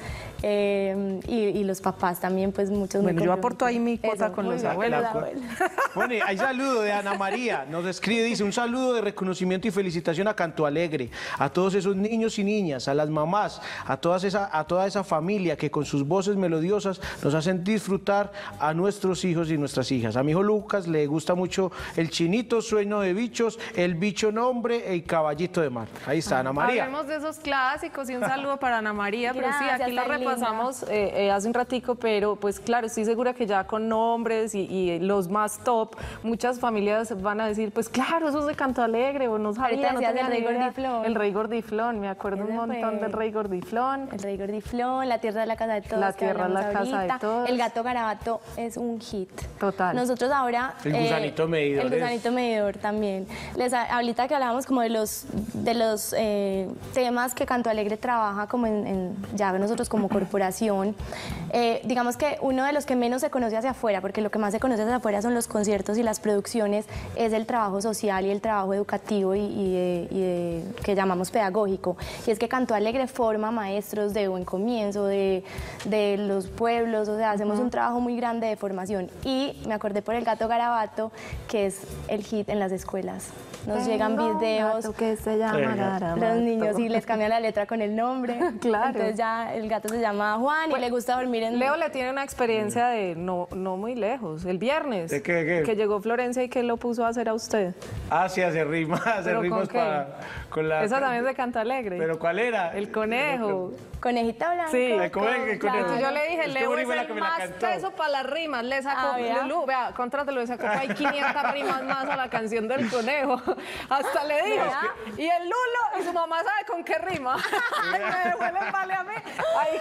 Eh, y, y los papás también, pues muchos. Bueno, yo aporto ahí mi cuota Eso, con los bien, abuelos. abuelos. Bueno, hay saludo de Ana María, nos escribe, dice, un saludo de reconocimiento y felicitación a Canto Alegre, a todos esos niños y niñas, a las mamás, a, todas esa, a toda esa familia que con sus voces melodiosas nos hacen disfrutar a nuestros hijos y nuestras hijas. A mi hijo Lucas le gusta mucho el Chinito, Sueño de Bichos, El Bicho Nombre y Caballito de Mar. Ahí está, Ana María. Hablemos de esos clásicos y un saludo para Ana María, pero sí, aquí lo repasamos. Pasamos eh, eh, hace un ratico, pero pues claro, estoy segura que ya con nombres y, y los más top, muchas familias van a decir, pues claro, eso es de Canto Alegre, o no sabía, no tenía el Rey Gordiflón. El Rey Gordiflón, me acuerdo Ese un montón fue... del Rey Gordiflón. El Rey Gordiflón, La Tierra de la Casa de Todos. La Tierra de la Casa de Todos. El Gato Garabato es un hit. Total. Nosotros ahora... El Gusanito eh, Medidor. El Gusanito es... Medidor también. Les, ahorita que hablábamos como de los, de los eh, temas que Canto Alegre trabaja como en, en ya nosotros como corporación, Eh, digamos que uno de los que menos se conoce hacia afuera, porque lo que más se conoce hacia afuera son los conciertos y las producciones, es el trabajo social y el trabajo educativo y, y, de, y de, que llamamos pedagógico. Y es que Canto Alegre forma maestros de buen comienzo, de, de los pueblos, o sea, hacemos uh-huh. un trabajo muy grande de formación. Y me acordé por el Gato Garabato, que es el hit en las escuelas. Nos Tengo llegan videos, gato que se llama Garabato. Los niños y les cambian la letra con el nombre. Claro. Entonces ya el gato se llama Juan pues, y le gusta dormir en... Leo le tiene una experiencia de no, no muy lejos, el viernes. ¿De qué, qué? Que llegó Florencia y que lo puso a hacer a usted. Ah, sí, hace rimas, hace rimas para... Con la... Esa también es de Canto Alegre. ¿Pero cuál era? El conejo. Conejito blanco. Sí. El conejo, el conejo. Claro. Yo le dije, Leo es el más peso para las rimas. Le sacó, ah, ¿vea? Lulú, vea, contrátelo, le sacó hay quinientas rimas más a la canción del conejo. Hasta le dije, y el Lulo, y su mamá sabe con qué rima. Ay, me dejó el embale a mí. Ahí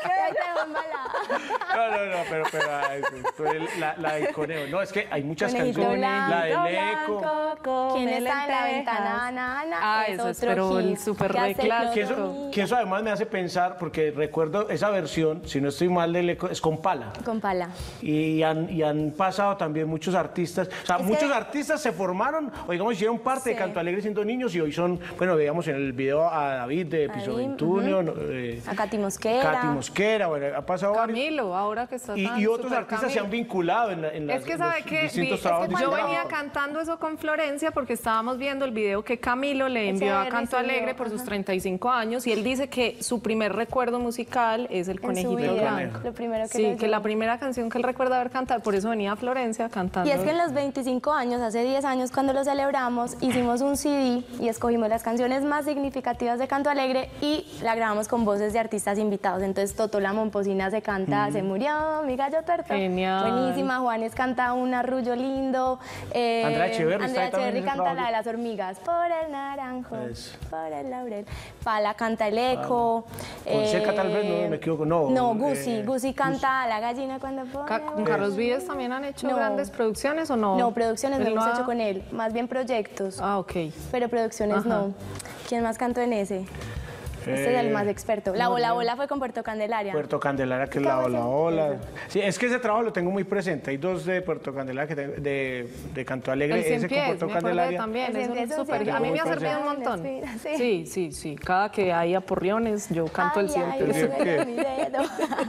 quedé. No, no, no, pero, pero ay, la, la del conejo. No, es que hay muchas Conejito canciones. Blanco, la del eco. ¿Quién está en la ventana? Ana, Ana. Ah, es eso es, pero un súper re clásico. Que eso, que eso además me hace pensar, porque recuerdo esa versión, si no estoy mal, del eco, es con pala. Con pala. Y han, y han pasado también muchos artistas. O sea, es muchos que... artistas se formaron, o digamos, hicieron parte sí. de Canto Alegre siendo niños y hoy son, bueno, veíamos en el video a David de Piso veintiuno. Uh-huh. eh, a Katy Mosquera. Katy Mosquera. Mosquera, bueno, ha pasado Camilo, varios. ahora que está Y, tan y otros súper artistas Camilo. se han vinculado en, la, en, Es las, que en sabe los que distintos vi- trabajos es que yo discográficos. venía cantando eso con Florencia porque estábamos viendo el video que Camilo le envió a Ese Canto recibió, Alegre por sus ajá. treinta y cinco años y él dice que su primer recuerdo musical es el En su Conejito vida, Blanco. lo primero que Sí, leyó. que la primera canción que él recuerda haber cantado, por eso venía a Florencia cantando. Y es que en los veinticinco años, hace diez años cuando lo celebramos, hicimos un C D y escogimos las canciones más significativas de Canto Alegre y la grabamos con voces de artistas invitados. Entonces Totó la Momposina se canta Se murió mi gallo tuerto. Genial. Buenísima. Juanes canta un arrullo lindo. Eh, Andrea Echeverri está Andrea ahí también Echeverri en ese canta trabajo. la de las hormigas. Por el naranjo, Eso. por el laurel. Pala canta el eco. Fonseca tal vez, no me equivoco, no. No, eh, Gusi. Gusi canta la gallina cuando pone. Ca- ¿Con Carlos Vives también han hecho No. grandes producciones o no? No, producciones no Él hemos ha- hecho con él, más bien proyectos, Ah, ok. pero producciones Ajá. no. ¿Quién más cantó en ese? Este es el Eh, más experto. La Bola Bola fue con Puerto Candelaria. Puerto Candelaria, que es la ¿Cómo Ola se- Ola. Sí, es que ese trabajo lo tengo muy presente. Hay dos de Puerto Candelaria, que tengo- de, de Canto Alegre, El Cien ese con Pies, Puerto me acordé Candelaria. también, El es Cien un Pies, súper- Cien a mí me ha Pies. servido un montón. Sí. Sí, sí, sí, cada que hay aporriones yo canto el Ay, Cien ay, Pies. ¿El duele qué? mi dedo.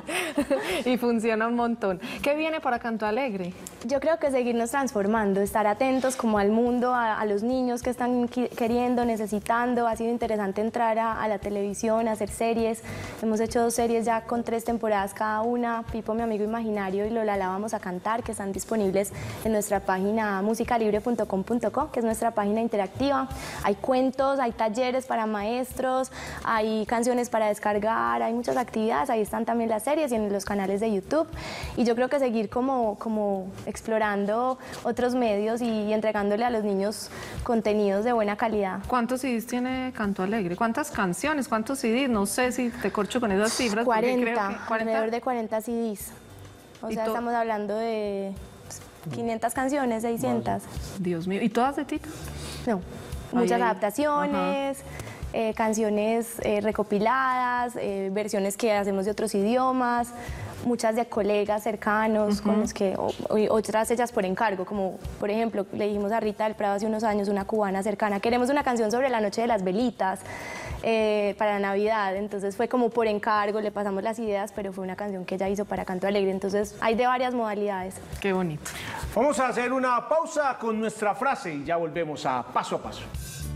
Y funciona un montón. ¿Qué viene para Canto Alegre? Yo creo que seguirnos transformando, estar atentos como al mundo, a, a los niños que están qui- queriendo, necesitando. Ha sido interesante entrar a, a la televisión, a hacer series. Hemos hecho dos series ya con tres temporadas cada una, Pipo, mi amigo imaginario, y Lola la vamos a cantar, que están disponibles en nuestra página musicalibre punto com punto co, que es nuestra página interactiva. Hay cuentos, hay talleres para maestros, hay canciones para descargar, hay muchas actividades. Ahí están también las series y en los canales de YouTube. Y yo creo que seguir como, como explorando otros medios y, y entregándole a los niños contenidos de buena calidad. ¿Cuántos C Ds tiene Canto Alegre? ¿Cuántas canciones? ¿Cuántos C Ds? No sé si te corcho con esas cifras. porque creo cuarenta, que- alrededor de cuarenta C Ds. O ¿Y sea, to- estamos hablando de quinientas canciones, seiscientas. Dios mío. ¿Y todas de Tito? No, muchas ay. adaptaciones, eh, canciones eh, recopiladas, eh, versiones que hacemos de otros idiomas, muchas de colegas cercanos, con los que, o- o- otras hechas por encargo, como por ejemplo, le dijimos a Rita del Prado hace unos años, una cubana cercana, queremos una canción sobre la noche de las velitas, eh, para Navidad, entonces fue como por encargo, le pasamos las ideas, pero fue una canción que ella hizo para Canto Alegre, entonces hay de varias modalidades. Qué bonito. Vamos a hacer una pausa con nuestra frase y ya volvemos a Paso a Paso.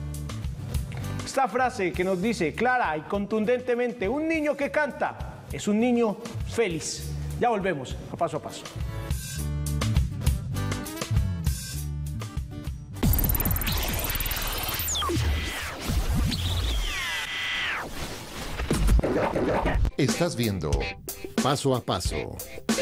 Esta frase que nos dice clara y contundentemente, un niño que canta es un niño feliz. Ya volvemos a Paso a Paso. Estás viendo Paso a Paso.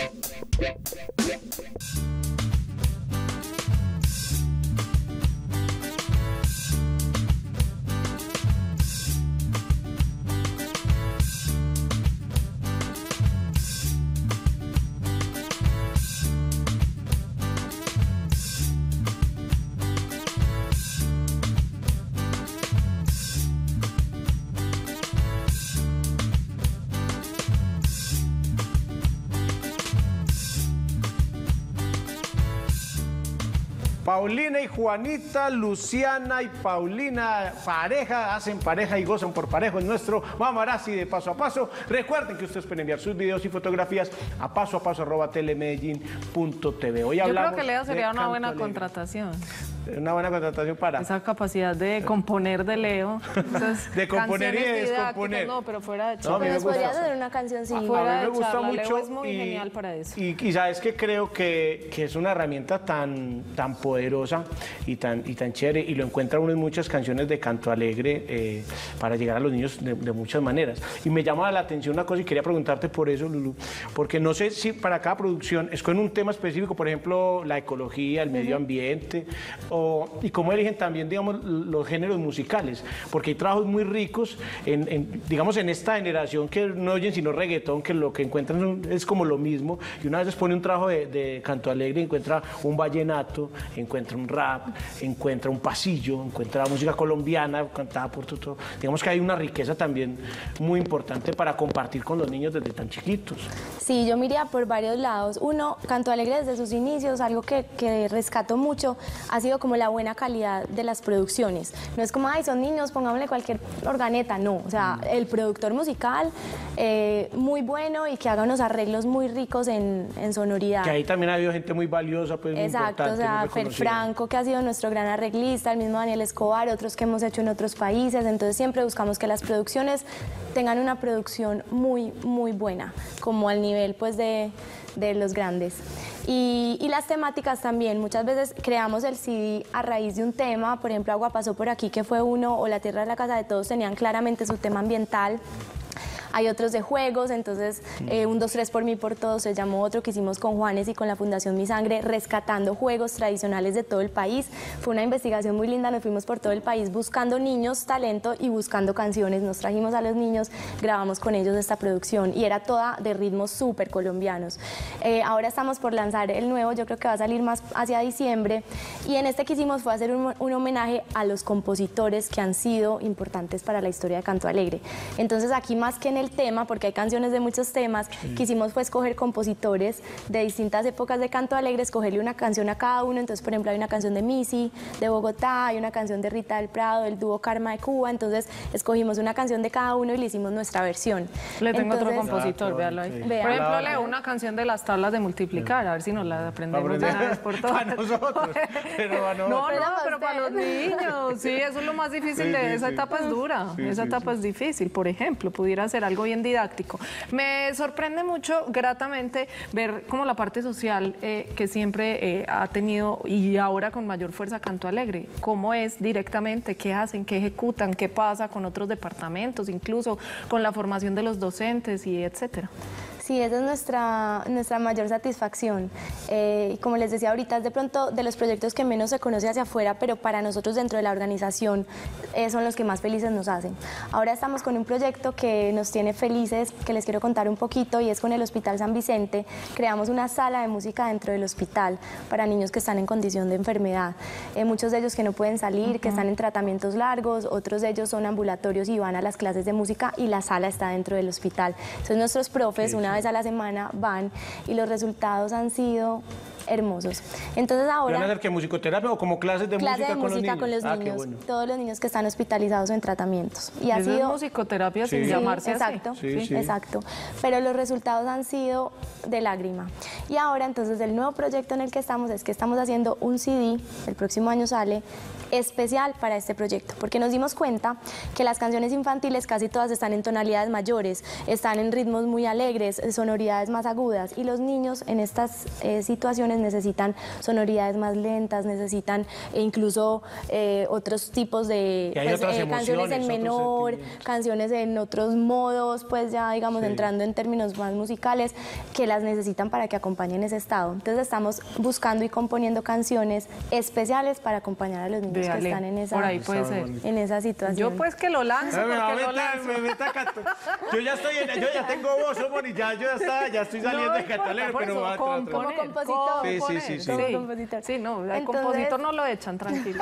Paulina y Juanita, Luciana y Paulina, pareja, hacen pareja y gozan por parejo en nuestro Mamarazzi de Paso a Paso. Recuerden que ustedes pueden enviar sus videos y fotografías a paso a paso arroba telemedellín punto tv. Hoy Yo hablamos creo que Leo de sería una Canto buena Alegre. contratación. Una buena contratación para... Esa capacidad de componer de Leo. Esas De componer y de canciones didácticas, descomponer. No, pero fuera de No, a charla. mí me Nos gusta. podrías hacer una canción, sí. Afuera A mí me de gusta charla, Leo mucho es muy y, genial para eso. Y, y sabes que creo que, que es una herramienta tan, tan poderosa y tan, y tan chévere y lo encuentra uno en muchas canciones de Canto Alegre eh, para llegar a los niños de, de muchas maneras. Y me llama la atención una cosa y quería preguntarte por eso, Lulu, porque no sé si para cada producción escogen un tema específico, por ejemplo, la ecología, el medio ambiente, o, y cómo eligen también, digamos, los géneros musicales, porque hay trabajos muy ricos, en, en, digamos, en esta generación que no oyen sino reggaetón, que lo que encuentran son- es como lo mismo, y una vez pone un trabajo de, de Canto Alegre y encuentra un vallenato, encuentra un rap, encuentra un pasillo, encuentra música colombiana cantada por todo. Digamos que hay una riqueza también muy importante para compartir con los niños desde tan chiquitos. Sí, yo miraría por varios lados. Uno, Canto Alegre desde sus inicios, algo que, que rescato mucho, ha sido como la buena calidad de las producciones. No es como, ay, son niños, pongámosle cualquier organeta, no. O sea, el productor musical eh, muy bueno y que haga unos arreglos muy ricos en, en sonoridad. Que ahí también ha habido gente muy valiosa, pues muy Exacto, o sea, Fer Franco, que ha sido nuestro gran arreglista, el mismo Daniel Escobar, otros que hemos hecho en otros países. Entonces siempre buscamos que las producciones tengan una producción muy, muy buena, como al nivel pues de, de los grandes. Y, y las temáticas también, muchas veces creamos el C D a raíz de un tema, por ejemplo, Agua pasó por aquí, que fue uno, o La tierra de la casa de todos tenían claramente su tema ambiental. Hay otros de juegos, entonces eh, un, dos, tres por mí, por todos se llamó otro que hicimos con Juanes y con la Fundación Mi Sangre, rescatando juegos tradicionales de todo el país. Fue una investigación muy linda, nos fuimos por todo el país buscando niños, talento y buscando canciones. Nos trajimos a los niños, grabamos con ellos esta producción y era toda de ritmos súper colombianos. Eh, ahora estamos por lanzar el nuevo, yo creo que va a salir más hacia diciembre, y en este que hicimos fue hacer un, un homenaje a los compositores que han sido importantes para la historia de Canto Alegre. Entonces aquí más que en el tema, porque hay canciones de muchos temas, sí. quisimos fue escoger compositores de distintas épocas de Canto Alegre, escogerle una canción a cada uno. Entonces, por ejemplo, hay una canción de Missy, de Bogotá, hay una canción de Rita del Prado, del dúo Karma de Cuba. Entonces, escogimos una canción de cada uno y le hicimos nuestra versión. Le tengo Entonces, otro compositor, ah, véalo ahí. Sí. Por ejemplo, leo una canción de las tablas de multiplicar, a ver si nos la aprendemos de una vez por todas. Para nosotros, pero a nosotros. No, no, pero para los niños, sí, eso es lo más difícil, sí, de sí, esa sí. etapa es dura, sí, esa sí, etapa sí. es difícil. Por ejemplo, pudiera ser algo bien didáctico. Me sorprende mucho, gratamente, ver como la parte social eh, que siempre eh, ha tenido y ahora con mayor fuerza Canto Alegre, cómo es directamente, qué hacen, qué ejecutan, qué pasa con otros departamentos, incluso con la formación de los docentes y etcétera. Sí, esa es nuestra, nuestra mayor satisfacción. Eh, y como les decía ahorita, es de pronto de los proyectos que menos se conoce hacia afuera, pero para nosotros dentro de la organización eh, son los que más felices nos hacen. Ahora estamos con un proyecto que nos tiene felices, que les quiero contar un poquito, y es con el Hospital San Vicente. Creamos una sala de música dentro del hospital para niños que están en condición de enfermedad. Eh, muchos de ellos que no pueden salir, uh-huh. que están en tratamientos largos, otros de ellos son ambulatorios y van a las clases de música, y la sala está dentro del hospital. Entonces nuestros profes, sí, una vez a la semana van, y los resultados han sido hermosos. Entonces ahora... ¿Van a hacer qué, musicoterapia o como clases de clase música, de con, música los con los niños? niños? Ah, bueno. Todos los niños que están hospitalizados o en tratamientos. Y ha Eso sido... es musicoterapia sí. sin sí, llamarse exacto, así. Sí, sí. Exacto. Pero los resultados han sido de lágrima. Y ahora entonces el nuevo proyecto en el que estamos es que estamos haciendo un C D, el próximo año sale, especial para este proyecto, porque nos dimos cuenta que las canciones infantiles casi todas están en tonalidades mayores, están en ritmos muy alegres, sonoridades más agudas, y los niños en estas eh, situaciones necesitan sonoridades más lentas, necesitan eh, incluso eh, otros tipos de pues, eh, canciones en menor, canciones en otros modos, pues ya digamos sí. entrando en términos más musicales, que las necesitan para que acompañen ese estado. Entonces estamos buscando y componiendo canciones especiales para acompañar a los niños Véale, que están en esa, por ahí puede ser. en esa situación. Yo pues que lo lanzo, me, porque me, lo me, lanzo. Me, me, me yo ya estoy, en, yo ya tengo voz, Omar, y ya, yo ya, está, ya estoy saliendo no, de Canto Alegre, pero va a como compositor. Sí, sí, sí, sí. Como compositor. Sí, no, el Entonces, compositor no lo echan, tranquilo.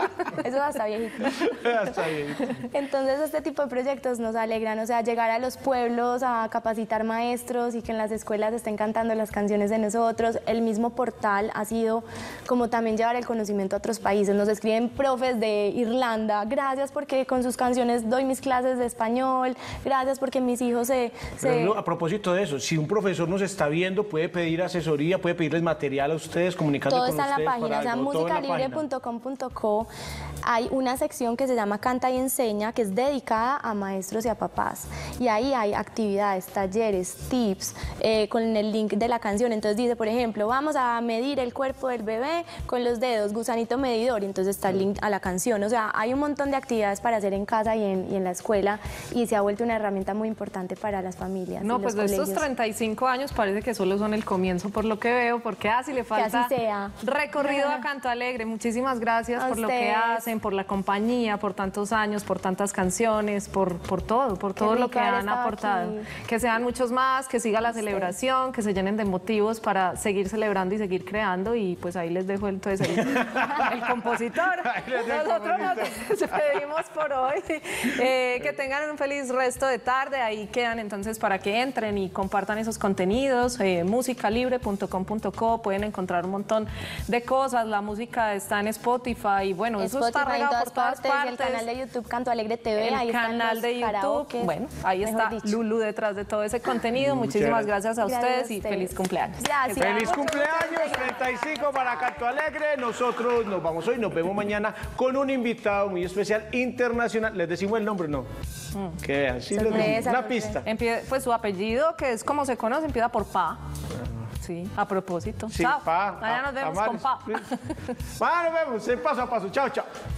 Eso hasta viejito. Hasta viejito. Entonces este tipo de proyectos nos alegran, o sea, llegar a los pueblos a capacitar maestros y que en las escuelas estén cantando las canciones de nosotros. El mismo portal ha sido como también llevar el conocimiento a otros países. Nos escriben profes de Irlanda, gracias porque con sus canciones doy mis clases de español, gracias porque mis hijos se... se... No, a propósito de eso, si un profesor nos está viendo, puede pedir asesoría, puede pedirles material a ustedes, comunicando todo con ustedes. Todo está en la página, o sea, música musicalibre punto com punto co. Hay una sección que se llama Canta y Enseña, que es dedicada a maestros y a papás. Y ahí hay actividades, talleres, tips, eh, con el link de la canción. Entonces dice, por ejemplo, vamos a medir el cuerpo del bebé con los dedos, gusanito medidor, y entonces está el link a la canción. O sea, hay un montón de actividades para hacer en casa y en, y en la escuela, y se ha vuelto una herramienta muy importante para las familias. No, pues de estos treinta y cinco años parece que solo son el comienzo por lo que veo, porque así le falta así sea. recorrido a Canto Alegre. Muchísimas gracias a por ustedes. Lo que hacen, por la compañía, por tantos años, por tantas canciones, por, por todo, por todo lo que han aportado. Aquí. Que sean muchos más, que siga la celebración, que se llenen de motivos para seguir celebrando y seguir creando, y pues ahí les dejo entonces el, el compositor. Nosotros nos despedimos por hoy. Eh, que tengan un feliz resto de tarde. Ahí quedan entonces para que entren y compartan esos contenidos. Eh, musicalibre punto com punto co. pueden encontrar un montón de cosas. La música está en Spotify y bueno, eso está regado por todas partes. Y el canal de YouTube Canto Alegre T V, el ahí canal de YouTube. Karaokes, bueno, ahí está dicho. Lulu detrás de todo ese contenido. Muchísimas gracias a gracias ustedes, a ustedes. y feliz cumpleaños. Gracias. Feliz cumpleaños, treinta y cinco para Canto Alegre. Nosotros nos vamos hoy, nos vemos mañana con un invitado muy especial internacional. ¿Les decimos el nombre? No. Mm. Que vean, sí, les decimos. Una pista. Empie pues su apellido, que es como se conoce, empieza por Pa. Sí, a propósito. Sí, chao. Pa. Allá nos vemos con Pa. Bueno, nos vemos, paso a paso. Chao, chao.